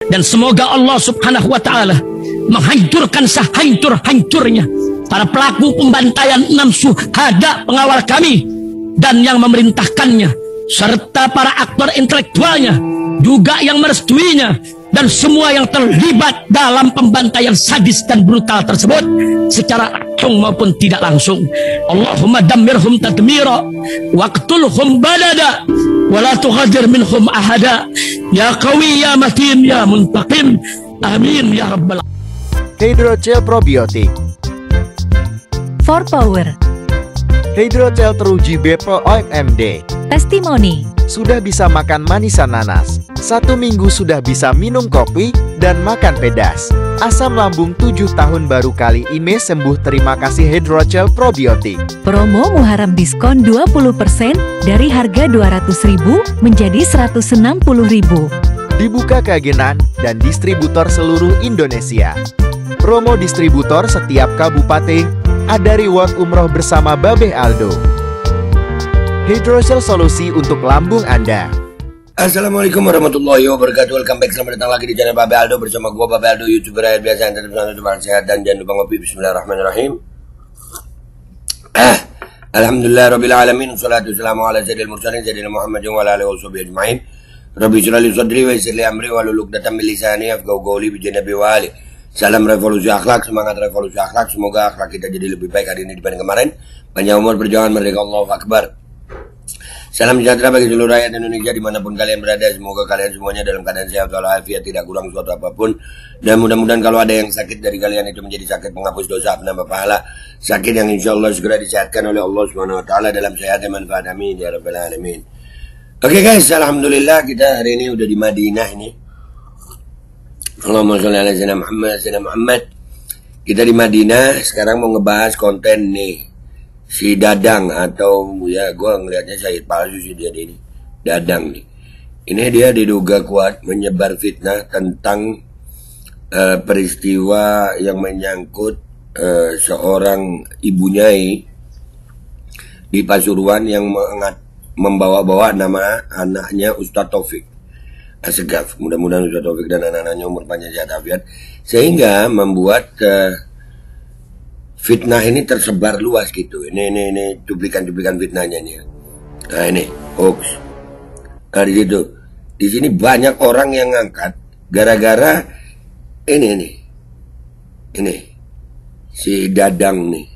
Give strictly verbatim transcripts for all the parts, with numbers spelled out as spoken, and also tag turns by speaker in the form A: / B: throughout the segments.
A: Dan semoga Allah subhanahu wa ta'ala menghancurkan sehancur-hancurnya para pelaku pembantaian enam syuhada pengawal kami dan yang memerintahkannya, serta para aktor intelektualnya juga yang merestuinya, dan semua yang terlibat dalam pembantaian sadis dan brutal tersebut secara langsung maupun tidak langsung. Allahumma dammirhum tadmira waqtulhum balada wala tughadir minhum ahada ya qawi ya matin ya muntaqim amin ya rabbal alamin.
B: Hydrogel probiotik
C: For Power,
B: Hydrogel teruji B P O M D.
C: Testimoni,
B: Sudah bisa makan manisan nanas, satu minggu sudah bisa minum kopi dan makan pedas. Asam lambung tujuh tahun baru kali ini sembuh. Terima kasih Hydrogel probiotik.
C: promo Muharram diskon dua puluh persen dari harga dua ratus ribu menjadi seratus enam puluh ribu.
B: Dibuka ke agenan dan distributor seluruh Indonesia. Promo distributor setiap kabupaten. Ada reward umroh bersama Babeh Aldo. Hydrogel solusi untuk lambung Anda.
D: Assalamualaikum warahmatullahi wabarakatuh. Welcome back, selamat datang lagi di channel Babeh Aldo bersama gua Babeh Aldo, YouTuber rakyat biasa yang tetap selalu tetap sehat dan jangan lupa ngopi. Bismillahirrahmanirrahim. Ah, Alhamdulillah rabbil alamin, wassalatu wassalamu ala sayyidil mursalin sayyidina Muhammadin wa ala alihi washabihi ajmain. Rabbi shrah li sadri wa yassir li amri wahlul 'uqdatam min lisani yafqahu qawli bi janabi wali. Salam revolusi akhlak, semangat revolusi akhlak. Semoga akhlak kita jadi lebih baik hari ini dibanding kemarin. Panjang umur, perjuangan, merdeka, Allahu Akbar. Salam sejahtera bagi seluruh rakyat Indonesia dimanapun kalian berada. Semoga kalian semuanya dalam keadaan sehat walafiat, tidak kurang suatu apapun. Dan mudah-mudahan kalau ada yang sakit dari kalian itu menjadi sakit penghapus dosa, penambah pahala. Sakit yang insya Allah segera disehatkan oleh Allah subhanahu wa taala dalam sehat dan manfaat. Amin ya rabbal alamin. Oke guys, alhamdulillah kita hari ini udah di Madinah ini. Allahumma sholli ala sayyidina Muhammad, sayyidina Muhammad. Kita di Madinah sekarang mau ngebahas konten nih. Si Dadang atau ya gue ngelihatnya Syahid palsu sih dia ini. Dadang nih. Ini dia diduga kuat menyebar fitnah tentang uh, peristiwa yang menyangkut uh, seorang ibu nyai di Pasuruan yang mengat, membawa-bawa nama anaknya Ustadz Taufik Assegaf. Mudah-mudahan Ustadz Taufik dan anak-anaknya umur panjang sehat afiat, sehingga membuat uh, fitnah ini tersebar luas gitu. Ini ini ini cuplikan-cuplikan fitnahnya nih. Nah ini hoax. Nah di situ, di sini banyak orang yang ngangkat gara-gara ini nih, ini si Dadang nih.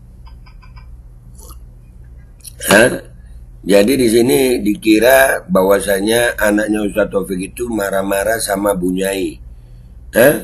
D: Hah? Jadi di sini dikira bahwasanya anaknya Ustadz Taufik itu marah-marah sama Bu Nyai. Hah?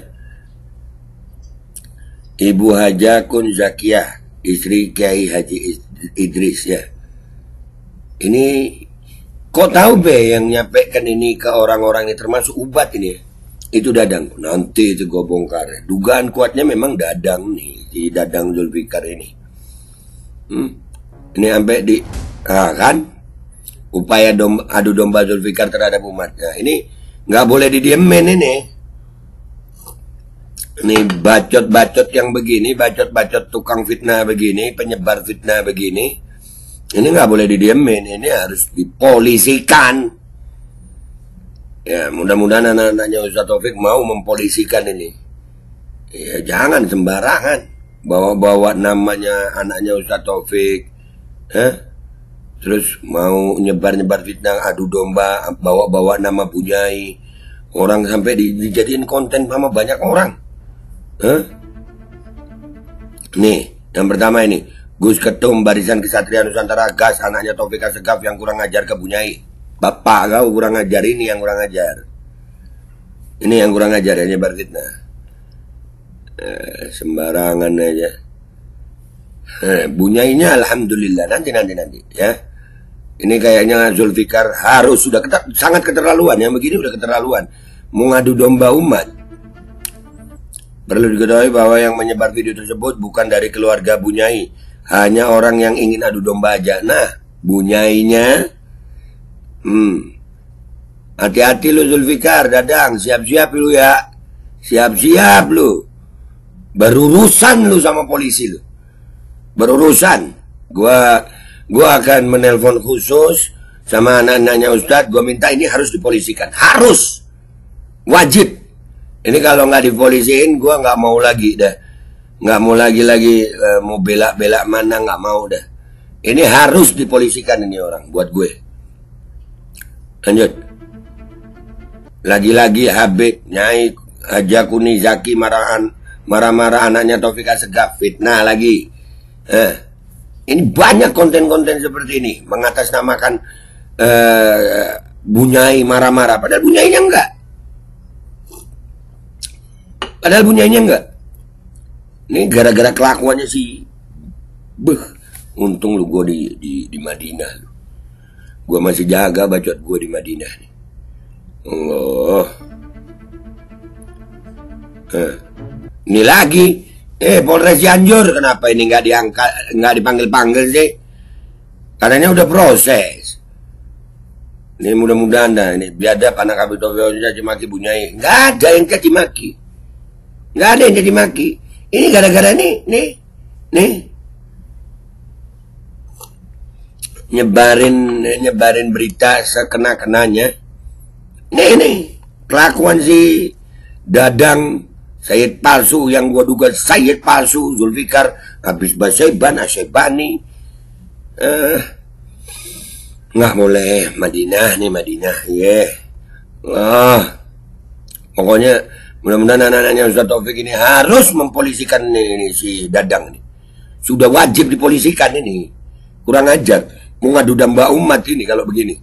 D: Ibu Haja Kun Zakiyah, istri Kiai Haji Idris ya. Ini kok tahu be yang nyampaikan ini ke orang-orang ini termasuk Ubat ini ya? Itu Dadang. Nanti itu gue bongkar. Dugaan kuatnya memang Dadang nih, si Dadang Zulfikar ini. Hmm? Ini sampai di ah, kan upaya dom, adu domba Zulfikar terhadap umat. Nah, ini nggak boleh didiemin ini. Nih bacot-bacot yang begini, bacot-bacot tukang fitnah begini, penyebar fitnah begini, ini nggak boleh didiemin, ini harus dipolisikan. Ya mudah-mudahan anak-anaknya Ustadz Taufik mau mempolisikan ini. Ya jangan sembarangan bawa-bawa namanya anaknya Ustadz Taufik, eh? Terus mau nyebar-nyebar fitnah, adu domba, bawa-bawa nama Bu Nyai, orang sampai di, dijadiin konten sama banyak orang. Huh? Nih, yang pertama ini Gus Ketum Barisan Kesatria Nusantara gas anaknya Taufik Assegaf yang kurang ajar ke Bu Nyai. Bapak kau kurang ajar, ini yang kurang ajar. Ini yang kurang ajar ya, nyebar fitnah. Eh, sembarangan aja. Eh, Bu Nyainya alhamdulillah nanti nanti nanti ya. Ini kayaknya Zulfikar harus sudah keter, sangat keterlaluan, yang begini udah keterlaluan. Mau ngadu domba umat. Perlu diketahui bahwa yang menyebar video tersebut bukan dari keluarga Bu Nyai, hanya orang yang ingin adu domba aja. Nah, Bu Nyainya, hmm, hati-hati lu Zulfikar, Dadang, siap-siap lu ya, siap-siap lu, berurusan lu sama polisi lu, berurusan. Gua, gua akan menelpon khusus sama anak-anaknya Ustadz, gua minta ini harus dipolisikan, harus, wajib. Ini kalau nggak dipolisiin, gue nggak mau lagi dah. Nggak mau lagi-lagi uh, mau bela-bela mana, nggak mau dah. Ini harus dipolisikan ini orang buat gue. Lanjut. Lagi-lagi Habib, Nyai, Haja Kuni, Zaki marahan, marah-marah anaknya Taufik Assegaf, fitnah lagi. Eh, ini banyak konten-konten seperti ini mengatasnamakan uh, Bunyai marah-marah, padahal Bunyainya enggak. Padahal Bunyainya enggak. Ini gara-gara kelakuannya sih. Beuh, untung lu gue di, di, di Madinah. Gue masih jaga bacot gue di Madinah nih. Allah. Eh, ini lagi. Eh, Polres Cianjur kenapa ini nggak diangkat, nggak dipanggil-panggil sih? Katanya udah proses. Ini mudah-mudahan dah ini biadab anak Habib Taufik caci maki Bunyai. Nggak ada yang caci maki. Nggak ada yang caci maki. Ini gara-gara nih, nih, nih. Nyebarin, nyebarin berita sekena-kenanya. Nih, nih. Kelakuan si Dadang, Sayyid palsu yang gua duga Sayyid palsu, Zulfikar, habis Basaiban, Asyibani. Eh, nggak boleh Madinah nih, Madinah. Yeah. Ah, pokoknya mudah-mudahan anak-anaknya Ustaz Taufik ini harus mempolisikan ini, ini si Dadang nih. Sudah wajib dipolisikan ini. Kurang ajar. Mau ngadu domba umat ini kalau begini.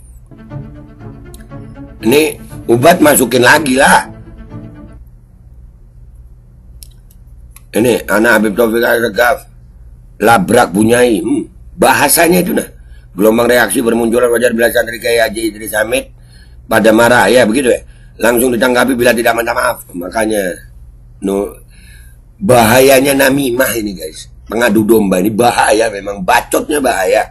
D: Ini Ubat masukin lagi lah. Ini anak Habib Taufik Assegaf labrak Bunyai. Hmm, bahasanya itu nah. Gelombang reaksi bermunculan wajar bila santri Kiai Haji Idris Hamid pada marah ya begitu ya. Langsung ditanggapi bila tidak minta maaf. Makanya no, bahayanya namimah ini guys. Pengadu domba ini bahaya memang. Bacotnya bahaya.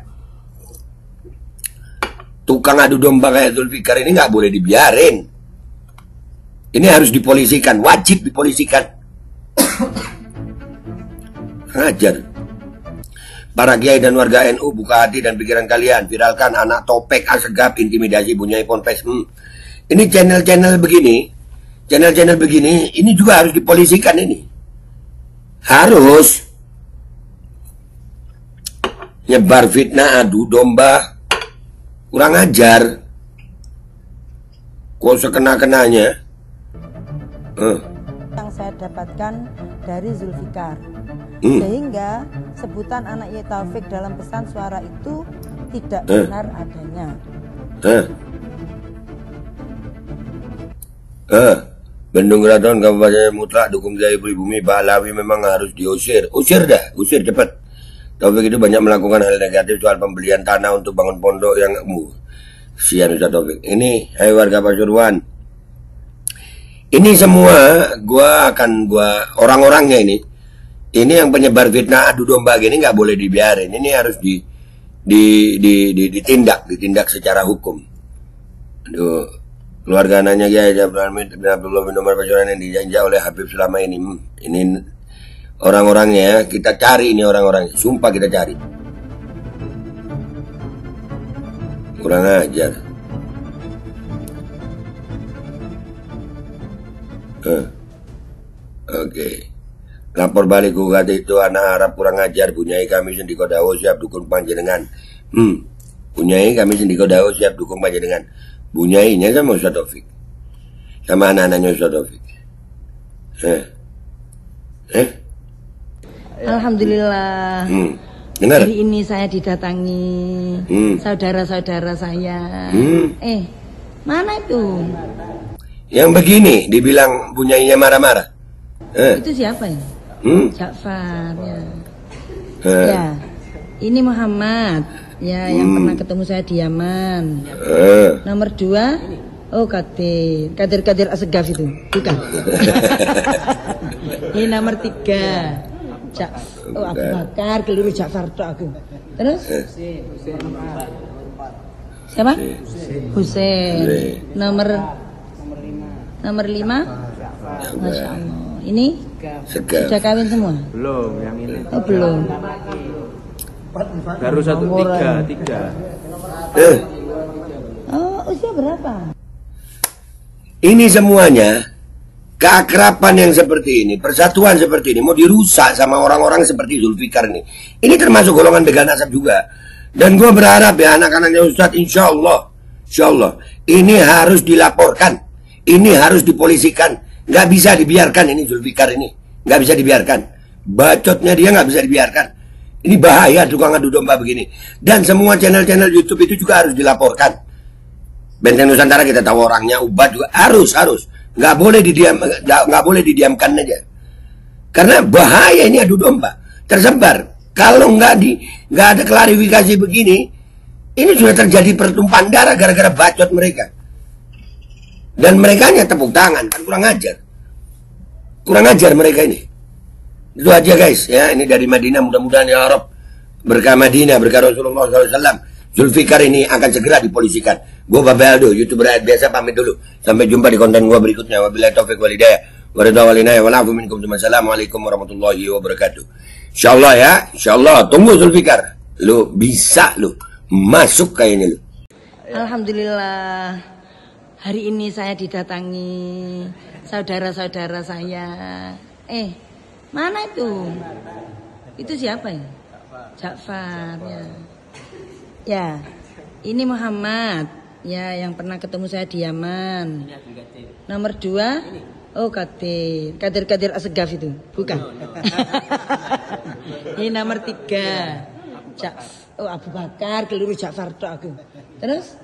D: Tukang adu domba kayak Zulfikar ini nggak boleh dibiarin. Ini harus dipolisikan. Wajib dipolisikan. Hajar. Para kiai dan warga N U buka hati dan pikiran kalian. Viralkan anak Taufik Assegaf intimidasi Bunyai Ponpes. Hmm. Ini channel-channel begini, channel-channel begini, ini juga harus dipolisikan ini. Harus. Nyebar fitnah, adu domba, kurang ajar. Kok sekena-kenanya? Uh.
E: Yang saya dapatkan dari Zulfikar.
D: Hmm.
E: Sehingga sebutan anak Yai Taufik dalam pesan suara itu tidak
D: uh.
E: benar adanya.
D: Uh. Eh, Bendung Keraton Kabupaten Mutlak dukung Kiai Pribumi Pak Alawi memang harus diusir. Usir dah, usir cepat. Taufik itu banyak melakukan hal negatif soal pembelian tanah untuk bangun pondok yang mu. Sian Ustaz Taufik. Ini, hai warga Pasuruan. Ini semua gua akan gua orang-orangnya ini. Ini yang penyebar fitnah adu domba gini nggak boleh dibiarin. Ini harus di di, di, di ditindak, ditindak secara hukum. Aduh. Keluarga anaknya Kiai Abdul Abdullah bin Umar Pasuruan yang dijajah oleh Habib selama ini. Ini orang-orangnya, kita cari ini orang-orangnya. Sumpah kita cari. Kurang ajar. Huh. Oke. Okay. Lapor balik gugat itu anak Arab kurang ajar. Bunyai kami sendiko dawo siap dukung panjenengan. Hmm. Bunyai kami sendiko dawo siap dukung panjenengan. Bunyainya sama Ustaz Taufik. Sama anak-anaknya Ustaz Taufik. Eh. Eh?
E: Alhamdulillah.
D: Hmm. Dengar?
E: Hari ini saya didatangi
D: Hmm.
E: saudara-saudara saya.
D: Hmm.
E: Eh, mana itu?
D: Yang begini dibilang Bunyainya marah-marah. Eh.
E: Itu siapa ya?
D: Hmm?
E: Ja'far ya.
D: Eh.
E: Ya. Ini Muhammad. Ya, yang
D: Hmm.
E: pernah ketemu saya di Yaman.
D: Eh.
E: Nomor dua, oh Kadir, Kadir Kadir Assegaf itu, bukan? Ini nomor tiga, Jak, oh Abu Bakar, keliru Ja'far tuh aku. Terus? Siapa? Husain. Nomor nomor lima, Masya Allah. Ini
D: Segaf.
E: sudah kawin semua?
F: Belum, yang ini.
E: Oh belum.
F: Baru satu tiga, tiga.
D: Eh.
E: Oh usia berapa?
D: Ini semuanya keakraban yang seperti ini, persatuan seperti ini mau dirusak sama orang-orang seperti Zulfikar ini. Ini termasuk golongan begal nasab juga. Dan gue berharap ya anak-anaknya Ustadz, insya Allah, insya Allah ini harus dilaporkan, ini harus dipolisikan, nggak bisa dibiarkan ini Zulfikar ini, nggak bisa dibiarkan. Bacotnya dia nggak bisa dibiarkan. Ini bahaya tukang adu domba begini. Dan semua channel-channel YouTube itu juga harus dilaporkan. Benteng Nusantara kita tahu orangnya, Ubat juga harus harus. Nggak boleh didiam, nggak, nggak boleh didiamkan aja. Karena bahaya ini adu domba tersebar. Kalau nggak di nggak ada klarifikasi begini, ini sudah terjadi pertumpahan darah gara-gara bacot mereka. Dan mereka hanya tepuk tangan, kan kurang ajar, kurang ajar mereka ini. Itu aja guys ya. Ini dari Madinah, mudah-mudahan ya Rob, berkah Madinah, berkah Rasulullah shallallahu alaihi wasallam, Zulfikar ini akan segera dipolisikan. Gue Babe Aldo, YouTuber rakyat biasa, pamit dulu. Sampai jumpa di konten gue berikutnya. Wabillahi taufiq wal hidayah. Wassalamualaikum warahmatullahi wabarakatuh. Insyaallah ya, insyaallah. Tunggu Zulfikar. Lu bisa lu masuk kayak ini lu.
E: Alhamdulillah. Hari ini saya didatangi saudara-saudara saya. Eh, mana itu? Itu siapa ya? Ja'far ya. Ya, ini Muhammad. Ya, yang pernah ketemu saya di Yaman. Nomor dua, oh Kadir, Kadir Kadir Asegaf itu, bukan? Ini nomor tiga, Jak, oh Abu Bakar, keliru Ja'far tuh aku. Terus?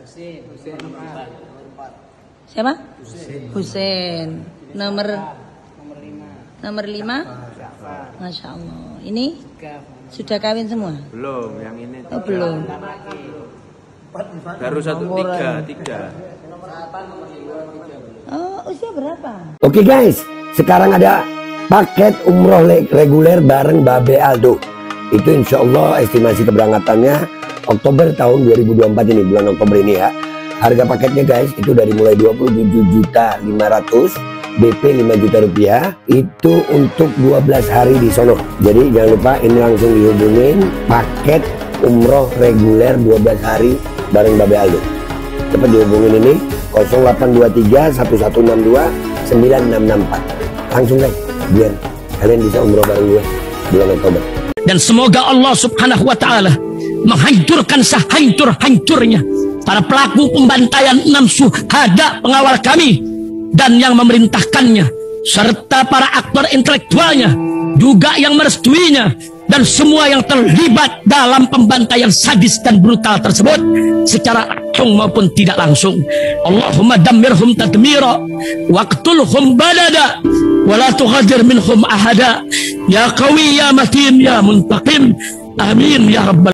E: Siapa? Husain. Nomor nomor lima, Masya Allah. Ini sudah kawin semua?
F: Belum, yang ini.
E: Oh belum.
F: Baru satu tiga, tiga.
E: Oh, usia berapa?
D: Oke guys, sekarang ada paket umroh reguler bareng Babe Aldo. Itu insya Allah estimasi keberangkatannya Oktober tahun dua ribu dua puluh empat ini, bulan Oktober ini ya. Harga paketnya guys itu dari mulai dua puluh tujuh juta lima ratus, D P lima juta rupiah. Itu untuk dua belas hari di sono. Jadi jangan lupa ini langsung dihubungin paket umroh reguler dua belas hari bareng Babe Aldo. Cepat dihubungin ini nol delapan dua tiga satu satu enam dua sembilan enam enam empat. Langsung guys, biar kalian bisa umroh bareng gue bulan Oktober.
A: Dan semoga Allah subhanahu wa ta'ala menghancurkan sehancur-hancurnya para pelaku pembantaian enam syuhada pengawal kami dan yang memerintahkannya, serta para aktor intelektualnya juga yang merestuinya, dan semua yang terlibat dalam pembantaian sadis dan brutal tersebut secara langsung maupun tidak langsung. Allahumma dammirhum tadmira waqtulhum balada wala tughadir minhum ahada ya qawi ya matin ya muntaqim. Amin ya rabbal